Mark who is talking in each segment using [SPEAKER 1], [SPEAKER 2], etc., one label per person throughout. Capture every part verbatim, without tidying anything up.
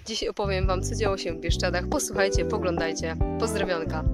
[SPEAKER 1] Dziś opowiem wam, co działo się w Bieszczadach. Posłuchajcie, poglądajcie. Pozdrowionka.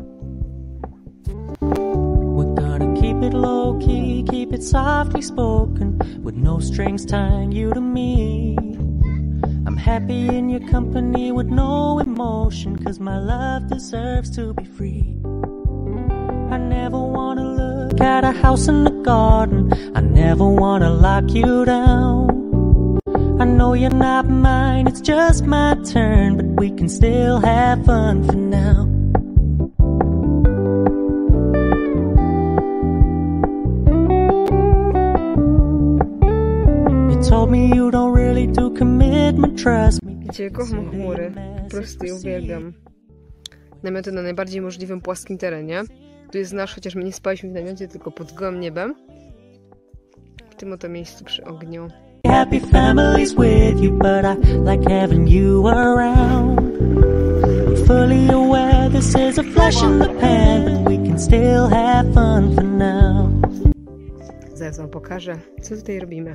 [SPEAKER 2] Keep it low key, keep it softly spoken, with no strings tying you to me. I'm happy in your company with no emotion, cause my love deserves to be free. I never wanna look at a house in the garden, I never wanna lock you down. I know you're not mine, it's just my turn, but we can still have fun for now. Told me you don't really do commitment, trust me.
[SPEAKER 1] Wiecie, kocham chmury, po prostu je uwielbiam. Namioty na najbardziej możliwym płaskim terenie. Tu jest nasz, chociaż my nie spaliśmy w namiocie, tylko pod gołym niebem. W tym oto miejscu przy ogniu.
[SPEAKER 2] Happy families with you, but I like having you around. I'm fully aware this is a flash in the pan, but we can still have fun for now.
[SPEAKER 1] Zaraz wam pokażę, co tutaj robimy.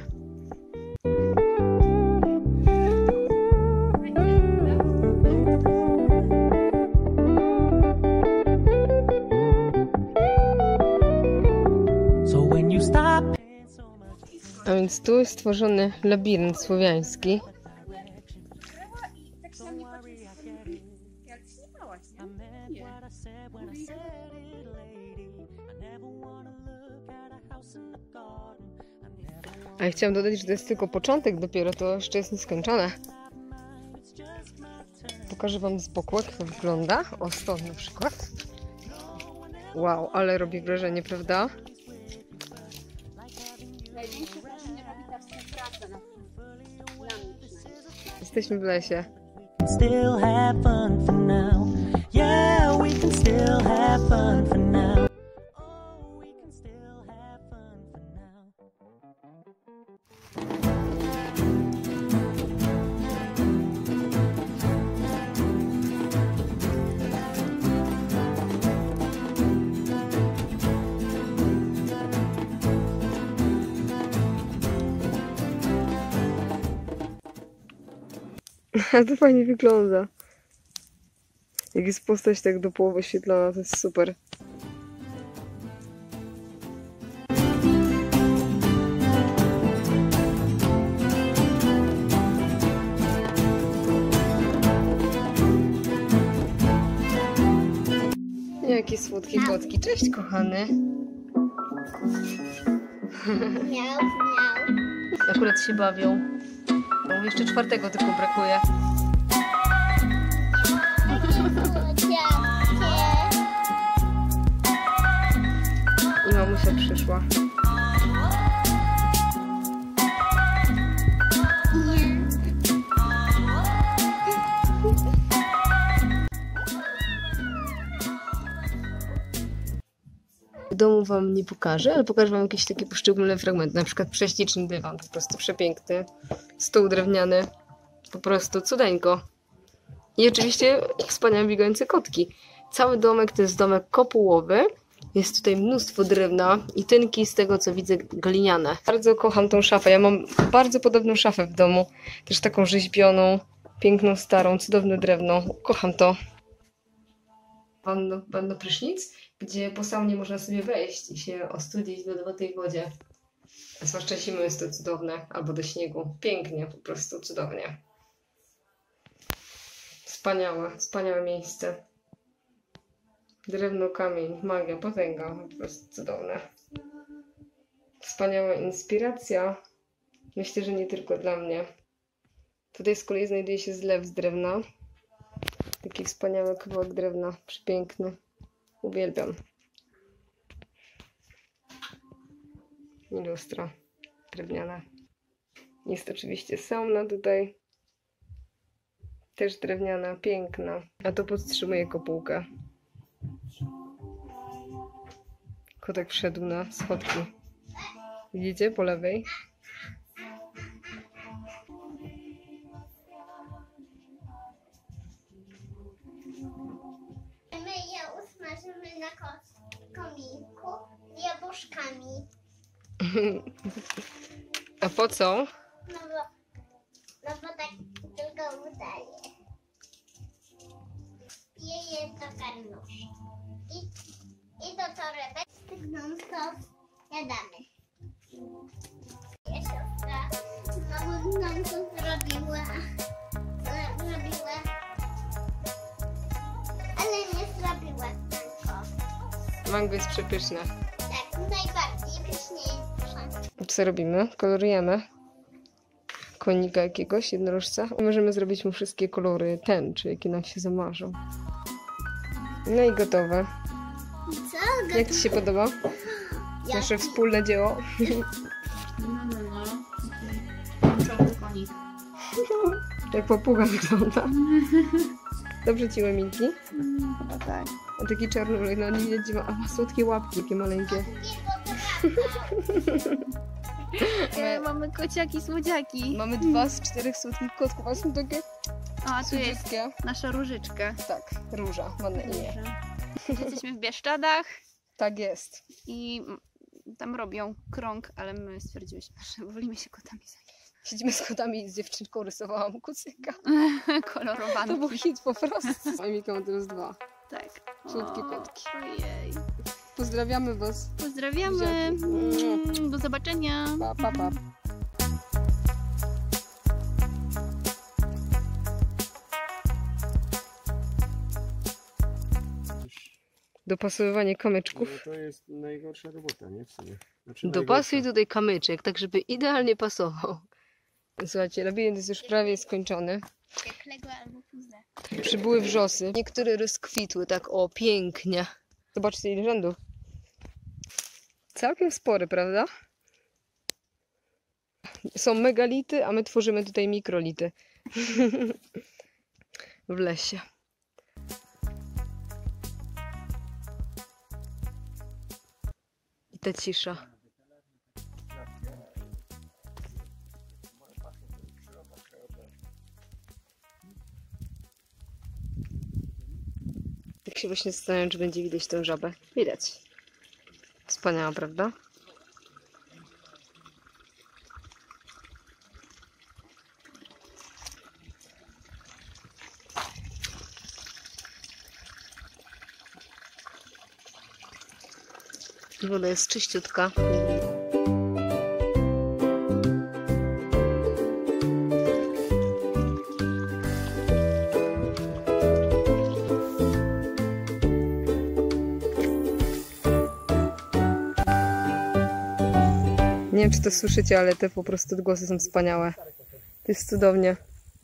[SPEAKER 1] A więc tu jest stworzony labirynt słowiański. A ja chciałam dodać, że to jest tylko początek dopiero, to jeszcze jest nieskończone. Pokażę wam z boku, jak to wygląda. O, stąd na przykład. Wow, ale robi wrażenie, prawda? Jesteśmy w lesie. Still have fun for now. Yeah, we can still have fun for now. Oh, we can still have fun for now. To fajnie wygląda. Jak jest postać tak do połowy oświetlona, to jest super. Jakie słodkie kotki. Cześć, kochany.
[SPEAKER 3] Miał, miał.
[SPEAKER 1] Akurat się bawią. No, jeszcze czwartego tylko brakuje. I mamusia przyszła. W domu wam nie pokażę, ale pokażę wam jakieś takie poszczególne fragmenty. Na przykład prześliczny dywan, po prostu przepiękny. Stół drewniany, po prostu cudeńko. I oczywiście wspaniałe biegające kotki. Cały domek to jest domek kopułowy. Jest tutaj mnóstwo drewna i tynki, z tego co widzę, gliniane. Bardzo kocham tą szafę. Ja mam bardzo podobną szafę w domu. Też taką rzeźbioną, piękną, starą, cudowne drewno. Kocham to. Wanno, wanno prysznic, gdzie po saunie można sobie wejść i się ostudzić w lodowatej wodzie. A zwłaszcza zimą jest to cudowne, albo do śniegu. Pięknie, po prostu cudownie. Wspaniałe, wspaniałe miejsce. Drewno, kamień, magia, potęga, po prostu cudowne. Wspaniała inspiracja. Myślę, że nie tylko dla mnie. Tutaj z kolei znajduje się zlew z drewna. Taki wspaniały kawałek drewna, przepiękny. Uwielbiam. I lustro drewniane. Jest oczywiście sauna tutaj. Też drewniana, piękna. A to podtrzymuje kopułkę. Kotek wszedł na schodki. Widzicie po lewej?
[SPEAKER 3] My je usmażymy na kominku z jabłuszkami.
[SPEAKER 1] A po co?
[SPEAKER 3] No bo, no bo tak tylko to udaje. Pije do karnusz. I, i do torebek non-stop jadamy. Moja siostra znowu nam to zrobiła. Zrobiła. Ale nie zrobiła tylko.
[SPEAKER 1] Mango jest przepyszne.
[SPEAKER 3] Tak, najbardziej pyszniejsze.
[SPEAKER 1] Co robimy? Kolorujemy konika jakiegoś, jednorożca. Możemy zrobić mu wszystkie kolory tęczy, jakie nam się zamarzą. No i gotowe.
[SPEAKER 3] Co?
[SPEAKER 1] Jak Ci się podoba? Nasze wspólne dzieło.
[SPEAKER 4] No, no, no. Tęczowy konik.
[SPEAKER 1] Jak papuga wygląda. Dobrze Ci łyminki?
[SPEAKER 4] Chyba tak.
[SPEAKER 1] A taki czarnulek, no nie widać, ma, a ma słodkie łapki, takie maleńkie.
[SPEAKER 4] E, mamy kociaki, słodziaki.
[SPEAKER 1] Mamy dwa z czterech słodkich kotków, a są takie
[SPEAKER 4] A tu jest
[SPEAKER 1] słodziutkie.
[SPEAKER 4] nasza różyczka.
[SPEAKER 1] Tak, Róża, ma na imię.
[SPEAKER 4] Jesteśmy w Bieszczadach
[SPEAKER 1] Tak jest.
[SPEAKER 4] i tam robią krąg, ale my stwierdziłyśmy, że wolimy się kotami zająć.
[SPEAKER 1] Siedzimy z kotami i z dziewczynką rysowałam kucyka.
[SPEAKER 4] Kolorowany.
[SPEAKER 1] To był hit po prostu. A Mika ma teraz dwa.
[SPEAKER 4] Tak.
[SPEAKER 1] Słodkie
[SPEAKER 4] O,
[SPEAKER 1] kotki.
[SPEAKER 4] Ojej.
[SPEAKER 1] Pozdrawiamy Was.
[SPEAKER 4] Pozdrawiamy.
[SPEAKER 1] Buziaki.
[SPEAKER 4] Mm, Do zobaczenia.
[SPEAKER 1] Pa, pa, pa. Dopasowywanie kamyczków.
[SPEAKER 5] No to jest najgorsza robota, nie? W sumie. Znaczy
[SPEAKER 1] Dopasuj
[SPEAKER 5] najgorsza.
[SPEAKER 1] tutaj kamyczek, tak żeby idealnie pasował. Słuchajcie, labirynt jest już prawie skończony.
[SPEAKER 4] Jak Lego albo puzzle.
[SPEAKER 1] Przybyły wrzosy. Niektóre rozkwitły tak o pięknie. Zobaczcie ile rzędów. Całkiem spory, prawda? Są megality, a my tworzymy tutaj mikrolity. W lesie. I ta cisza. Tak się właśnie zastanawiam, czy będzie widać tę żabę. Widać. Wspaniała, prawda? Woda jest czyściutka. Nie wiem, czy to słyszycie, ale te po prostu odgłosy są wspaniałe. To jest cudownie.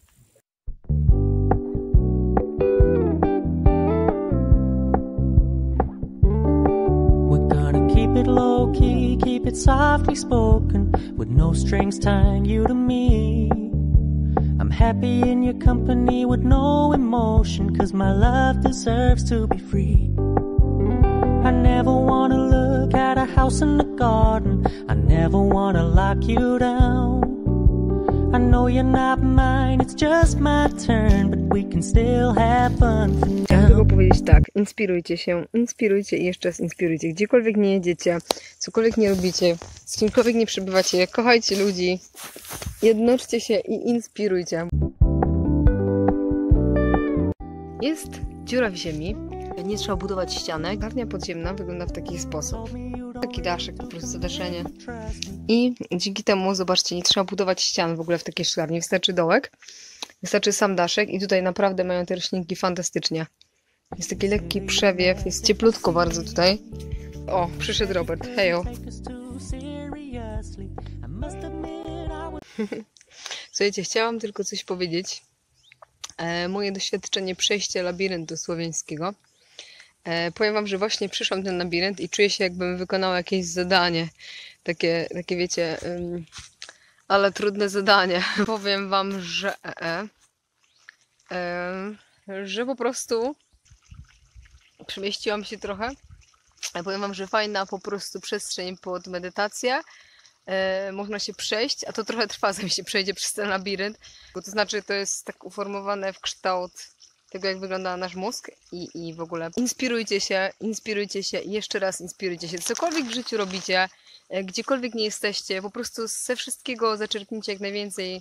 [SPEAKER 2] We're gonna keep it low key, keep it softly spoken, with no strings tying you to me. I'm happy in your company with no emotion, cause my love deserves to be free. I never wanna look at a house in the garden, I never wanna lock you down. I know you're not mine, it's just my turn, but we can still have fun for now.
[SPEAKER 1] Chciałam tylko powiedzieć tak, inspirujcie się, inspirujcie i jeszcze raz inspirujcie. Gdziekolwiek nie jedziecie, cokolwiek nie robicie, z kimkolwiek nie przebywacie, kochajcie ludzi, jednoczcie się i inspirujcie. Jest dziura w ziemi, nie trzeba budować ścianek. Garnia podziemna wygląda w taki sposób. Taki daszek, po prostu zadaszenie. I dzięki temu, zobaczcie, nie trzeba budować ścian w ogóle w takiej szklarni. Wystarczy dołek, wystarczy sam daszek i tutaj naprawdę mają te roślinki fantastycznie. Jest taki lekki przewiew, jest cieplutko bardzo tutaj. O, przyszedł Robert. Hejo. Słuchajcie, chciałam tylko coś powiedzieć. E, moje doświadczenie przejścia labiryntu słowiańskiego. E, powiem wam, że właśnie przyszłam ten labirynt i czuję się, jakbym wykonała jakieś zadanie. Takie, takie wiecie, ym, ale trudne zadanie. Powiem wam, że e, e, że po prostu przemieściłam się trochę. Ja powiem wam, że fajna po prostu przestrzeń pod medytację. E, można się przejść, a to trochę trwa, zanim się przejdzie przez ten labirynt. Bo to znaczy, to jest tak uformowane w kształt tego, jak wygląda nasz mózg i, i w ogóle inspirujcie się, inspirujcie się i jeszcze raz inspirujcie się. Cokolwiek w życiu robicie, e, gdziekolwiek nie jesteście, po prostu ze wszystkiego zaczerpnijcie jak najwięcej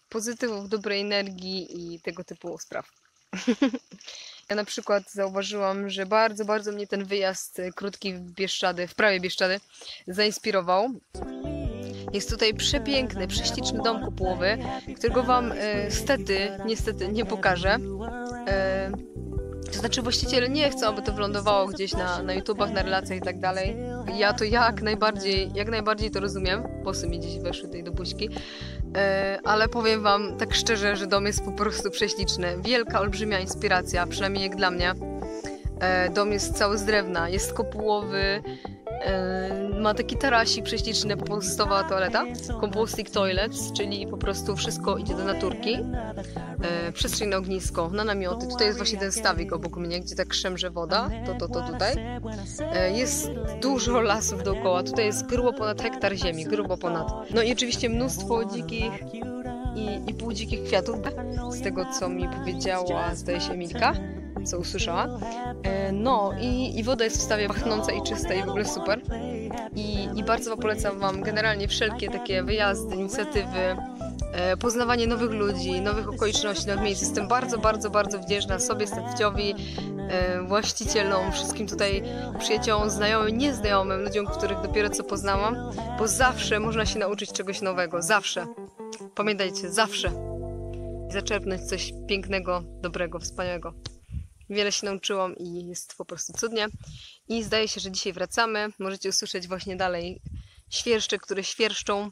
[SPEAKER 1] pozytywów, dobrej energii i tego typu spraw. Ja na przykład zauważyłam, że bardzo, bardzo mnie ten wyjazd krótki w Bieszczady, w prawie Bieszczady, zainspirował. Jest tutaj przepiękny, prześliczny dom kopułowy, którego Wam e, stety, niestety nie pokażę. E, to znaczy właściciele nie chcą, aby to wylądowało gdzieś na, na YouTubach, na relacjach i tak dalej. Ja to jak najbardziej, jak najbardziej to rozumiem. Posy mi gdzieś weszły tej do buźki. E, ale powiem Wam tak szczerze, że dom jest po prostu prześliczny. Wielka, olbrzymia inspiracja, przynajmniej jak dla mnie. E, dom jest cały z drewna, jest kopułowy. Ma taki tarasik prześliczny, kompostowa toaleta, composting toilets, czyli po prostu wszystko idzie do naturki, e, przestrzeń na ognisko, na namioty. Tutaj jest właśnie ten stawik obok mnie, gdzie tak szemrze woda, to, to, to tutaj. E, jest dużo lasów dookoła, tutaj jest grubo ponad hektar ziemi, grubo ponad. No i oczywiście mnóstwo dzikich i, i półdzikich kwiatów, z tego co mi powiedziała, zdaje się, Emilka, co usłyszała. No i, i woda jest w stawie pachnąca i czysta i w ogóle super. I, i bardzo polecam Wam generalnie wszelkie takie wyjazdy, inicjatywy, e, poznawanie nowych ludzi, nowych okoliczności, nowych miejsc. Jestem bardzo, bardzo, bardzo wdzięczna sobie, Stefciowi, e, właścicielom, wszystkim tutaj przyjaciołom, znajomym, nieznajomym, ludziom, których dopiero co poznałam, bo zawsze można się nauczyć czegoś nowego, zawsze. Pamiętajcie, zawsze. I zaczerpnąć coś pięknego, dobrego, wspaniałego. Wiele się nauczyłam i jest po prostu cudnie. I zdaje się, że dzisiaj wracamy. Możecie usłyszeć właśnie dalej świerszcze, które świerszczą.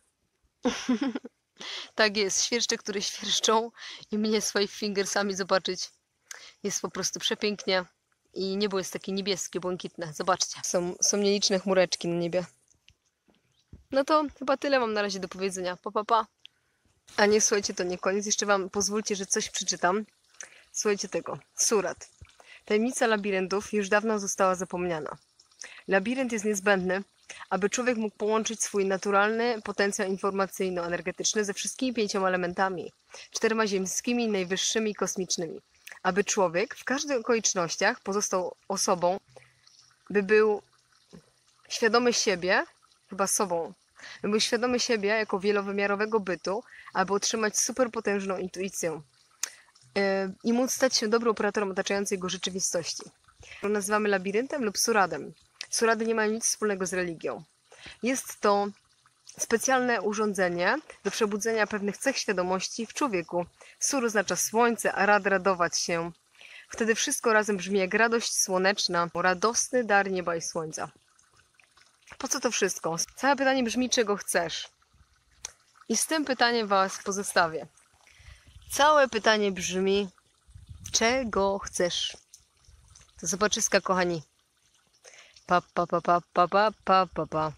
[SPEAKER 1] Tak jest, świerszcze, które świerszczą i mnie swoimi fingersami zobaczyć. Jest po prostu przepięknie i niebo jest takie niebieskie, błękitne. Zobaczcie, są, są nieliczne chmureczki na niebie. No to chyba tyle mam na razie do powiedzenia. Pa, pa, pa. A nie, słuchajcie, to nie koniec. Jeszcze Wam pozwólcie, że coś przeczytam. Słuchajcie tego. Surat. Tajemnica labiryntów już dawno została zapomniana. Labirynt jest niezbędny, aby człowiek mógł połączyć swój naturalny potencjał informacyjno-energetyczny ze wszystkimi pięcioma elementami, czterema ziemskimi, najwyższymi i kosmicznymi. Aby człowiek w każdych okolicznościach pozostał osobą, by był świadomy siebie, chyba sobą, by był świadomy siebie jako wielowymiarowego bytu, aby otrzymać superpotężną intuicję i móc stać się dobrym operatorem otaczającej go rzeczywistości. To nazywamy labiryntem lub suradem. Surady nie mają nic wspólnego z religią. Jest to specjalne urządzenie do przebudzenia pewnych cech świadomości w człowieku. Sur oznacza słońce, a rad radować się. Wtedy wszystko razem brzmi jak radość słoneczna, radosny dar nieba i słońca. Po co to wszystko? Całe pytanie brzmi, czego chcesz? I z tym pytaniem Was pozostawię. Całe pytanie brzmi, czego chcesz? To zobaczyska, kochani. Pa, pa, pa, pa, pa, pa, pa, pa, pa.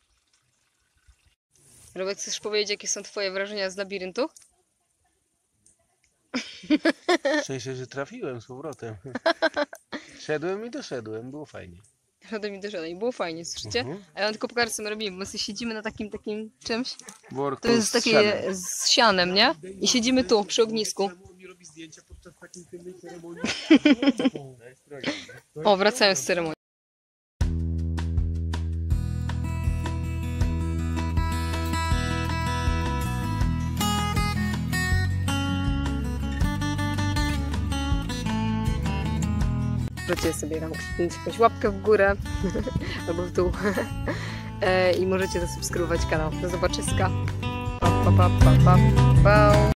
[SPEAKER 1] Robert, chcesz powiedzieć, jakie są Twoje wrażenia z labiryntu?
[SPEAKER 5] Szczęście, że trafiłem z powrotem. Szedłem i doszedłem, było fajnie.
[SPEAKER 1] Szedłem i doszedłem i było fajnie, słyszycie?
[SPEAKER 5] Mhm.
[SPEAKER 1] A ja mam tylko pokażę, co my robimy, bo my sobie siedzimy na takim, takim czymś.
[SPEAKER 5] Worku
[SPEAKER 1] To jest
[SPEAKER 5] z
[SPEAKER 1] takie
[SPEAKER 5] sianem.
[SPEAKER 1] z sianem, nie? I siedzimy tu, przy ognisku. O, wracają z ceremonii. Możecie sobie tam kliknąć jakąś łapkę w górę albo w dół i możecie zasubskrybować kanał. Do zobaczyska. Pa, pa, pa, pa, pa, pa.